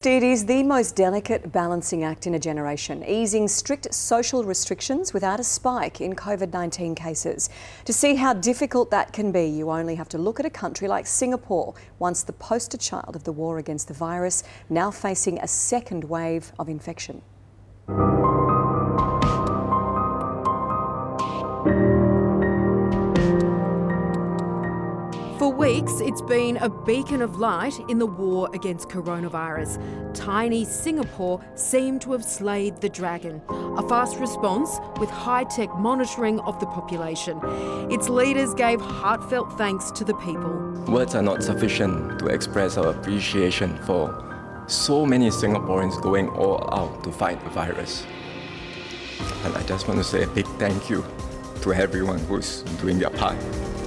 It is the most delicate balancing act in a generation, easing strict social restrictions without a spike in COVID-19 cases. To see how difficult that can be, you only have to look at a country like Singapore, once the poster child of the war against the virus, now facing a second wave of infection. For weeks, it's been a beacon of light in the war against coronavirus. Tiny Singapore seemed to have slayed the dragon. A fast response with high-tech monitoring of the population. Its leaders gave heartfelt thanks to the people. Words are not sufficient to express our appreciation for so many Singaporeans going all out to fight the virus. And I just want to say a big thank you to everyone who's doing their part.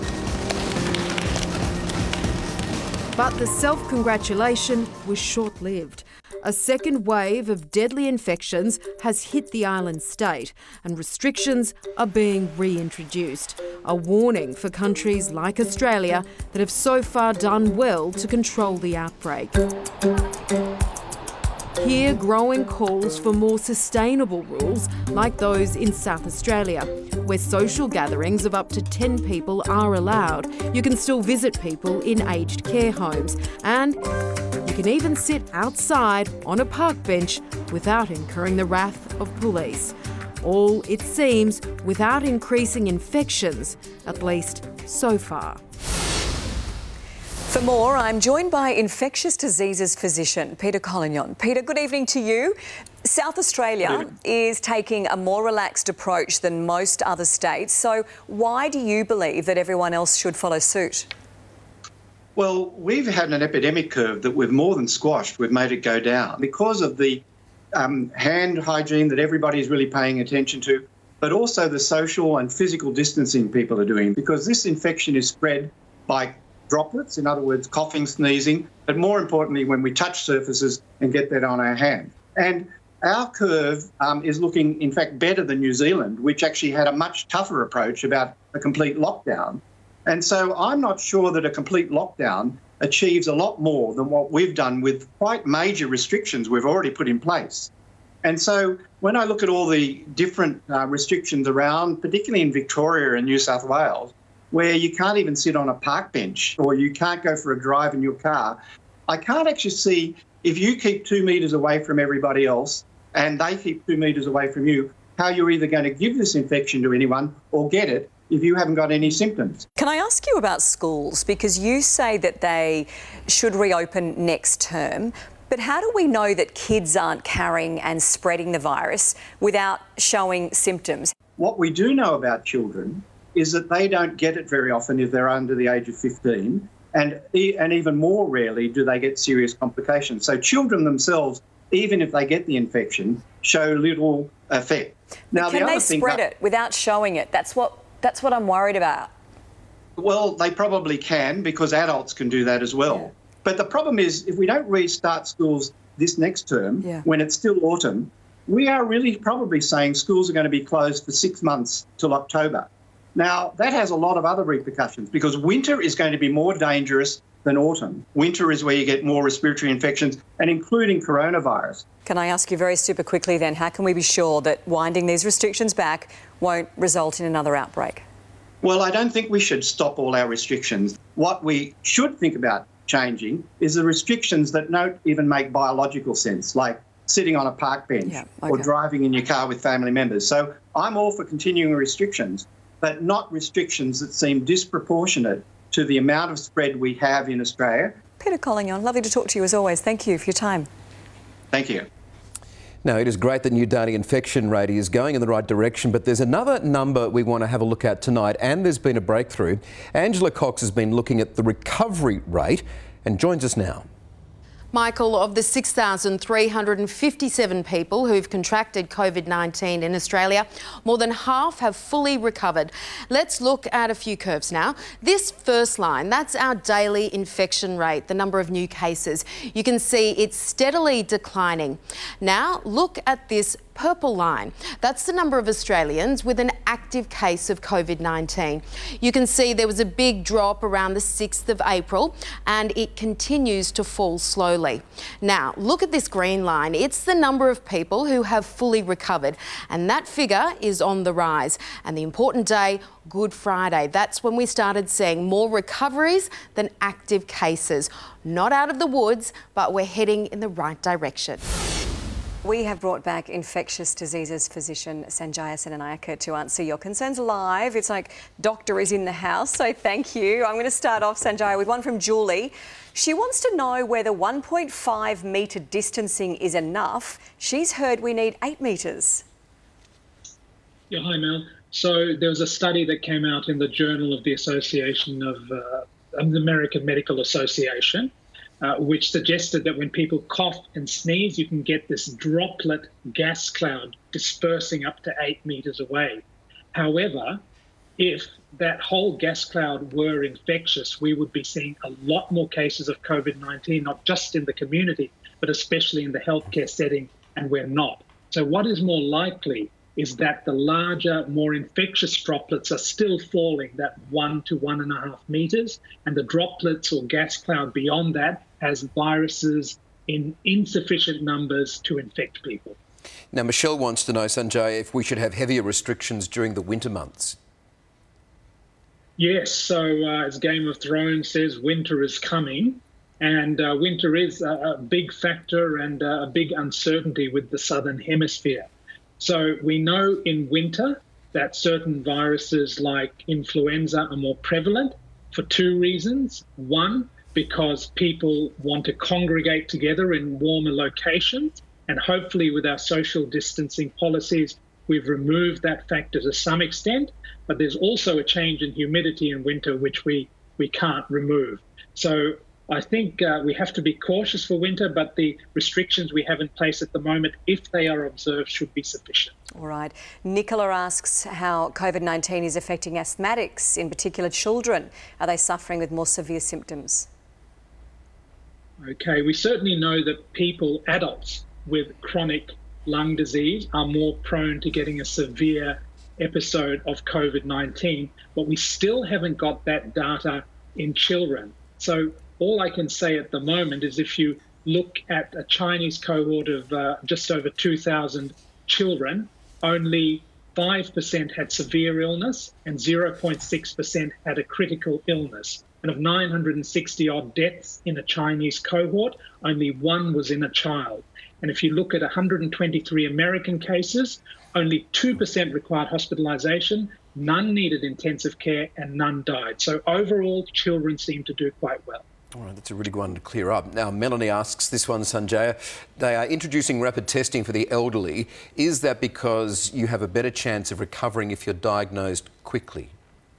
But the self-congratulation was short-lived. A second wave of deadly infections has hit the island state and restrictions are being reintroduced. A warning for countries like Australia that have so far done well to control the outbreak. Here, growing calls for more sustainable rules like those in South Australia, where social gatherings of up to 10 people are allowed. You can still visit people in aged care homes, and you can even sit outside on a park bench without incurring the wrath of police. All, it seems, without increasing infections, at least so far. For more, I'm joined by infectious diseases physician Peter Collignon. Peter, good evening to you. South Australia is taking a more relaxed approach than most other states. So why do you believe that everyone else should follow suit? Well, we've had an epidemic curve that we've more than squashed. We've made it go down because of the hand hygiene that everybody's really paying attention to, but also the social and physical distancing people are doing, because this infection is spread by droplets, in other words, coughing, sneezing, but more importantly, when we touch surfaces and get that on our hand. And our curve is looking, in fact, better than New Zealand, which actually had a much tougher approach about a complete lockdown. And so I'm not sure that a complete lockdown achieves a lot more than what we've done with quite major restrictions we've already put in place. And so when I look at all the different restrictions around, particularly in Victoria and New South Wales, where you can't even sit on a park bench or you can't go for a drive in your car, I can't actually see, if you keep 2 metres away from everybody else and they keep 2 metres away from you, how you're either going to give this infection to anyone or get it if you haven't got any symptoms. Can I ask you about schools? Because you say that they should reopen next term, but how do we know that kids aren't carrying and spreading the virus without showing symptoms? What we do know about children is that they don't get it very often if they're under the age of 15, and even more rarely do they get serious complications. So children themselves, even if they get the infection, show little effect. Now, can they spread it without showing it? That's what I'm worried about. Well, they probably can, because adults can do that as well. Yeah. But the problem is, if we don't restart schools this next term, when it's still autumn, we are really probably saying schools are going to be closed for 6 months till October. Now, that has a lot of other repercussions, because winter is going to be more dangerous than autumn. Winter is where you get more respiratory infections, and including coronavirus. Can I ask you very super quickly then, how can we be sure that winding these restrictions back won't result in another outbreak? Well, I don't think we should stop all our restrictions. What we should think about changing is the restrictions that don't even make biological sense, like sitting on a park bench or driving in your car with family members. So I'm all for continuing restrictions, but not restrictions that seem disproportionate to the amount of spread we have in Australia. Peter Collignon, lovely to talk to you as always. Thank you for your time. Thank you. Now, it is great that new daily infection rate is going in the right direction, but there's another number we want to have a look at tonight, and there's been a breakthrough. Angela Cox has been looking at the recovery rate and joins us now. Michael, of the 6,357 people who've contracted COVID-19 in Australia, more than half have fully recovered. Let's look at a few curves now. This first line, that's our daily infection rate, the number of new cases. You can see it's steadily declining. Now, look at this purple line. That's the number of Australians with an active case of COVID-19. You can see there was a big drop around the 6th of April and it continues to fall slowly. Now, look at this green line. It's the number of people who have fully recovered, and that figure is on the rise. And the important day, Good Friday, that's when we started seeing more recoveries than active cases. Not out of the woods, but we're heading in the right direction. We have brought back infectious diseases physician Sanjaya Senanayake to answer your concerns live. It's like doctor is in the house, so thank you. I'm going to start off, Sanjaya, with one from Julie. She wants to know whether 1.5 metre distancing is enough. She's heard we need 8 metres. Yeah, hi Mel. So there was a study that came out in the Journal of the Association of the American Medical Association, which suggested that when people cough and sneeze, you can get this droplet gas cloud dispersing up to 8 metres away. However, if that whole gas cloud were infectious, we would be seeing a lot more cases of COVID-19, not just in the community, but especially in the healthcare setting, and we're not. So what is more likely is that the larger, more infectious droplets are still falling that 1 to 1.5 metres, and the droplets or gas cloud beyond that has viruses in insufficient numbers to infect people. Now, Michelle wants to know, Sanjay, if we should have heavier restrictions during the winter months. Yes, so as Game of Thrones says, winter is coming, and winter is a big factor and a big uncertainty with the Southern Hemisphere. So we know in winter that certain viruses like influenza are more prevalent for 2 reasons. One, because people want to congregate together in warmer locations, and hopefully with our social distancing policies, we've removed that factor to some extent, but there's also a change in humidity in winter which we can't remove. So I think we have to be cautious for winter, but the restrictions we have in place at the moment, if they are observed, should be sufficient. All right. Nicola asks how COVID-19 is affecting asthmatics, in particular children. Are they suffering with more severe symptoms? Okay, we certainly know that people, adults with chronic lung disease, are more prone to getting a severe episode of COVID-19, but we still haven't got that data in children. So all I can say at the moment is if you look at a Chinese cohort of just over 2,000 children, only 5% had severe illness and 0.6% had a critical illness. And of 960 odd deaths in a Chinese cohort, only 1 was in a child. And if you look at 123 American cases, only 2% required hospitalisation, none needed intensive care, and none died. So overall, children seem to do quite well. All right, that's a really good one to clear up. Now, Melanie asks this one, Sanjaya. They are introducing rapid testing for the elderly. Is that because you have a better chance of recovering if you're diagnosed quickly?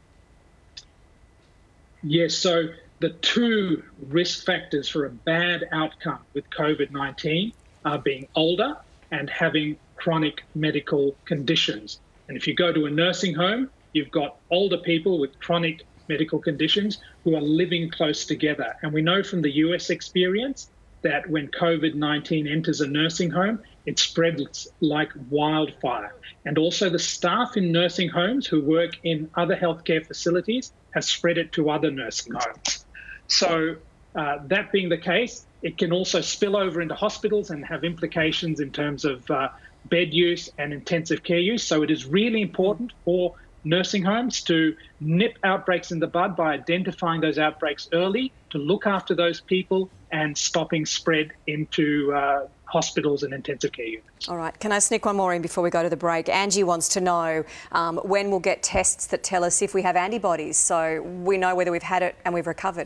Yes, so the 2 risk factors for a bad outcome with COVID-19 are being older and having chronic medical conditions. And if you go to a nursing home, you've got older people with chronic medical conditions who are living close together. And we know from the US experience that when COVID-19 enters a nursing home, it spreads like wildfire. And also the staff in nursing homes who work in other healthcare facilities have spread it to other nursing homes. So that being the case, it can also spill over into hospitals and have implications in terms of bed use and intensive care use. So it is really important for nursing homes to nip outbreaks in the bud by identifying those outbreaks early, to look after those people and stopping spread into hospitals and intensive care units. All right, can I sneak one more in before we go to the break? Angie wants to know when we'll get tests that tell us if we have antibodies, so we know whether we've had it and we've recovered.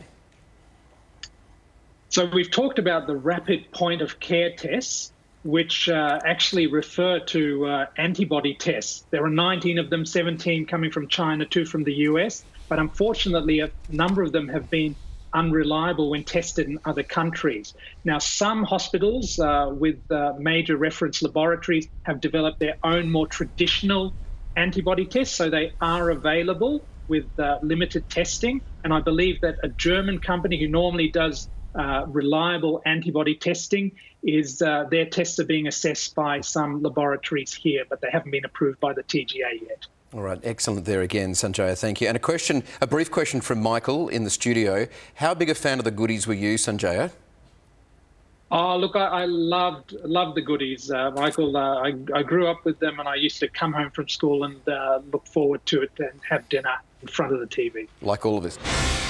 So we've talked about the rapid point of care tests, which actually refer to antibody tests. There are 19 of them, 17 coming from China, 2 from the US, but unfortunately a number of them have been unreliable when tested in other countries. Now, some hospitals with major reference laboratories have developed their own more traditional antibody tests, so they are available with limited testing. And I believe that a German company who normally does reliable antibody testing is their tests are being assessed by some laboratories here, but they haven't been approved by the TGA yet. All right, excellent there again, Sanjaya, thank you. And a brief question from Michael in the studio. How big a fan of the goodies were you, Sanjaya? Oh, look, I loved the goodies, Michael. I grew up with them, and I used to come home from school and look forward to it and have dinner in front of the TV. Like all of us.